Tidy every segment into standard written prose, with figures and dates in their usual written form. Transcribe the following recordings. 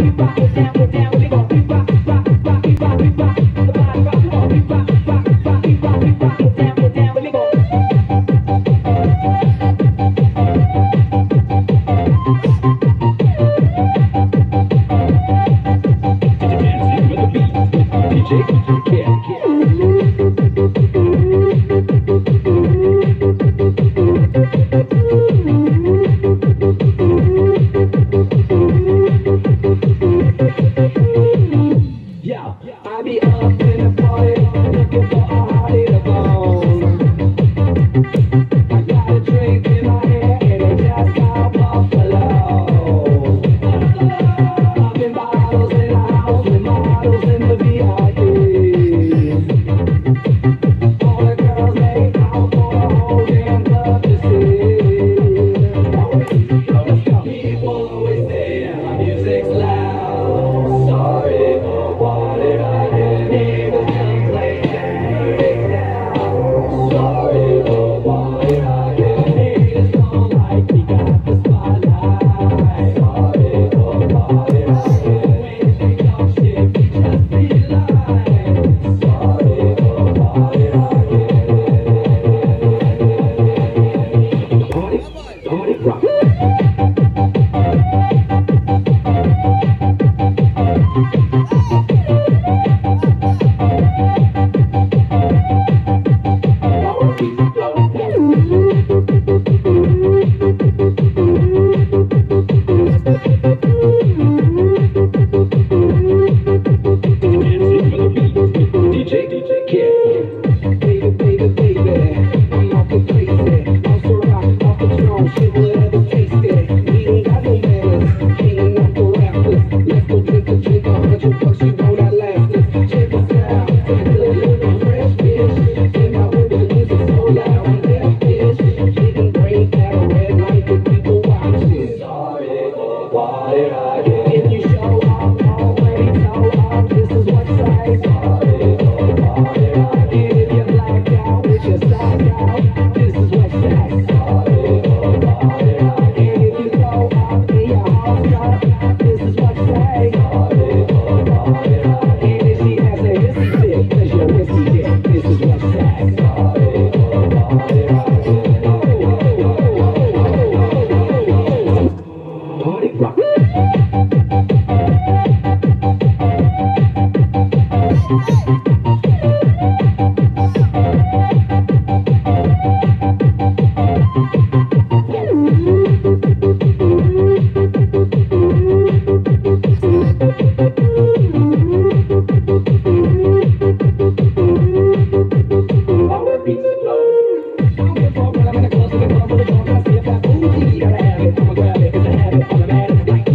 I'm gonna grab it, 'cause I have it, I'm a man.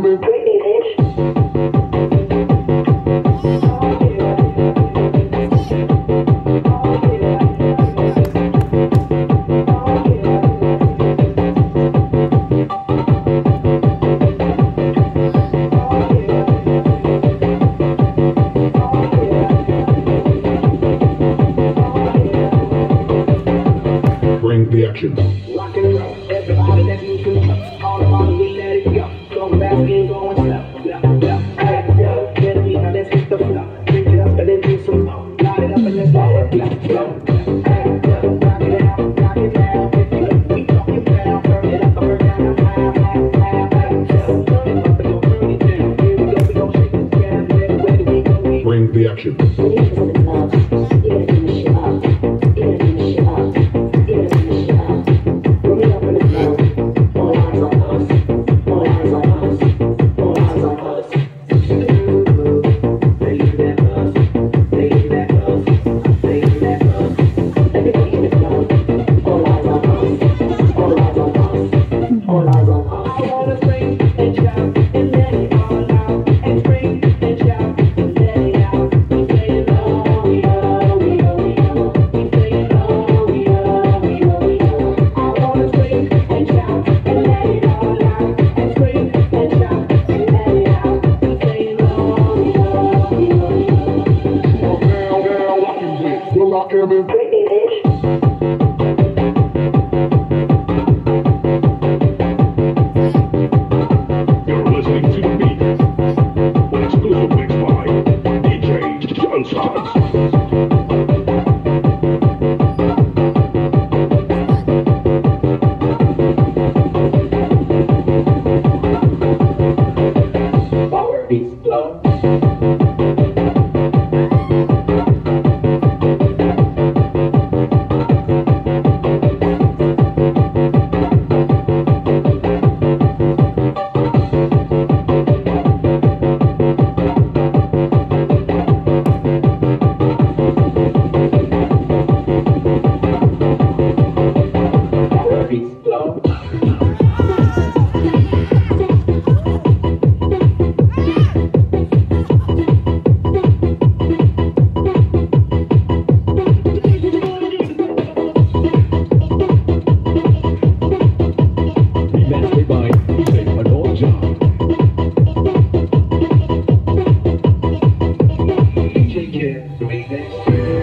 Britney, bitch. Bring the action. Rock and roll, everybody let me control. All the bottom, we let it go. Going fast and going slow. Hey, yo, get me, now let's hit the flow. Drink it up and then do some more. Light it up and let's blow it, blow. Hey, yo, rock it out, rock it down. If you look, we talk it down. Burn it up, burn down. Yo, burn it up and go burn it down. Here we go, we gon' shake this down. Where do we go? Bring the action. When you in the club, you gotta finish it up. You gotta finish it up. You gotta finish it up. When we up in the club, all eyes on us. All eyes on us. All eyes on us. Baby, that us. Baby, that us. Baby, that us. Everybody in the club, all eyes on us. All eyes on us. All eyes on us. I wanna scream and shout and let it all out. And scream and shout and let it out. We say it low, we low, we low, we low. We say it low, we low, we low, we low. I wanna scream and shout and let it all out. And scream and shout and let it out. We say it low, we low, we low, we low. Girl, rockin' with the rockin' with Britney, bitch. You're listening to the beat. An exclusive mix by DJ John Stocks. Power beats flow. Power beats flow. Remastered by DJ Adol John. DJ Kid, remix.